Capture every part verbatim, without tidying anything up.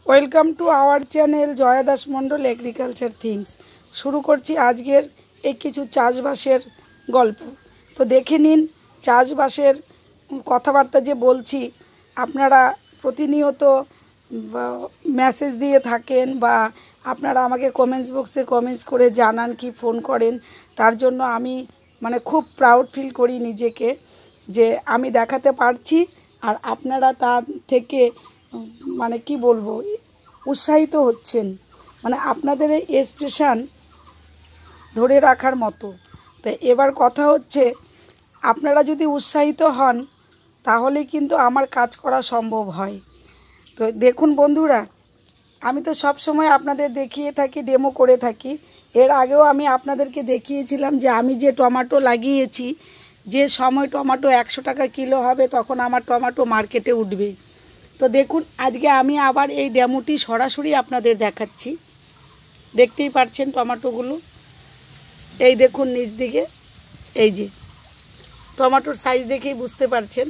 Welcome to our channel Jaya Das Mondal agriculture things. শুরু করছি আজকের এই কিছু চাষবাসের গল্প। তো দেখে নিন চাষবাসের কথাবার্তা যে বলছি, আপনারা প্রতিনিয়ত মেসেজ দিয়ে থাকেন বা আপনারা আমাকে কমেন্টস বক্সে কমেন্টস করে জানান কি ফোন করেন, তার জন্য আমি মানে খুব প্রাউড ফিল করি নিজেকে যে আমি দেখাতে পারছি আর আপনারা তার থেকে মানে কি বলবো উৎসাহিত হচ্ছেন। মানে আপনাদের এই এক্সপ্রেশান ধরে রাখার মতো। তো এবার কথা হচ্ছে, আপনারা যদি উৎসাহিত হন তাহলে কিন্তু আমার কাজ করা সম্ভব হয়। তো দেখুন বন্ধুরা, আমি তো সব সময় আপনাদের দেখিয়ে থাকি, ডেমো করে থাকি। এর আগেও আমি আপনাদেরকে দেখিয়েছিলাম যে আমি যে টমেটো লাগিয়েছি, যে সময় টমেটো একশো টাকা কিলো হবে তখন আমার টমেটো মার্কেটে উঠবে। তো দেখুন আজকে আমি আবার এই ডেমোটি সরাসরি আপনাদের দেখাচ্ছি। দেখতেই পাচ্ছেন টমেটোগুলো, এই দেখুন নিচ দিকে, এই যে টমেটোর সাইজ দেখেই বুঝতে পারছেন।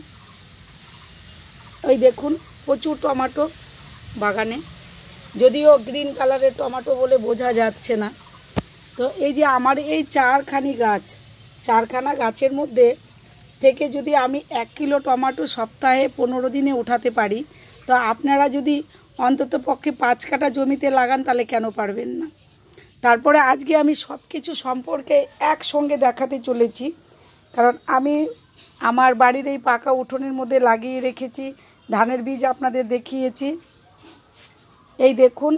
ওই দেখুন প্রচুর টমেটো বাগানে, যদিও গ্রিন কালারের টমেটো বলে বোঝা যাচ্ছে না। তো এই যে আমার এই চারখানি গাছ, চারখানা গাছের মধ্যে থেকে যদি আমি এক কিলো টমেটো সপ্তাহে পনেরো দিনে উঠাতে পারি, তো আপনারা যদি অন্তত পক্ষে পাঁচ কাঠা জমিতে লাগান তাহলে কেন পারবেন না। তারপরে আজকে আমি সব কিছু সম্পর্কে একসঙ্গে দেখাতে চলেছি, কারণ আমি আমার বাড়ির এই পাকা উঠোনের মধ্যে লাগিয়ে রেখেছি ধানের বীজ, আপনাদের দেখিয়েছি। এই দেখুন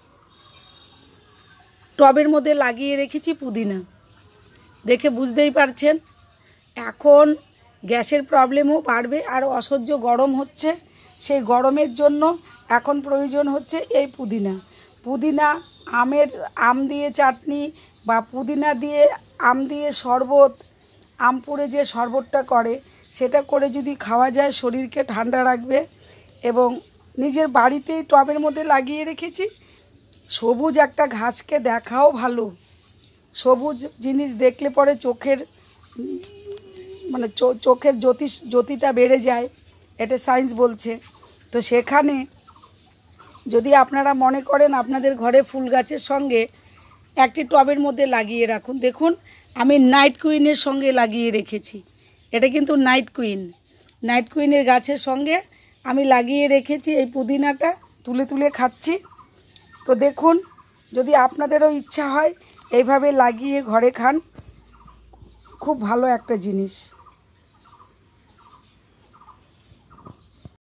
টবের মধ্যে লাগিয়ে রেখেছি পুদিনা, দেখে বুঝতেই পারছেন। এখন গ্যাসের প্রবলেমও বাড়বে আর অসহ্য গরম হচ্ছে, সেই গরমের জন্য এখন প্রয়োজন হচ্ছে এই পুদিনা। পুদিনা আমের আম দিয়ে চাটনি বা পুদিনা দিয়ে আম দিয়ে শরবত, আম পুড়ে যে শরবতটা করে সেটা করে যদি খাওয়া যায় শরীরকে ঠান্ডা রাখবে। এবং নিজের বাড়িতেই টবের মধ্যে লাগিয়ে রেখেছি। সবুজ একটা ঘাসকে দেখাও ভালো, সবুজ জিনিস দেখলে পরে চোখের মানে চোখের জ্যোতি জ্যোতিটা বেড়ে যায়, এটা সায়েন্স বলছে। তো সেখানে যদি আপনারা মনে করেন আপনাদের ঘরে ফুল গাছের সঙ্গে একটি টবের মধ্যে লাগিয়ে রাখুন। দেখুন আমি নাইট কুইনের সঙ্গে লাগিয়ে রেখেছি, এটা কিন্তু নাইট কুইন, নাইট কুইনের গাছের সঙ্গে আমি লাগিয়ে রেখেছি। এই পুদিনাটা তুলে তুলে খাচ্ছি। তো দেখুন যদি আপনাদেরও ইচ্ছা হয় এইভাবে লাগিয়ে ঘরে খান, খুব ভালো একটা জিনিস।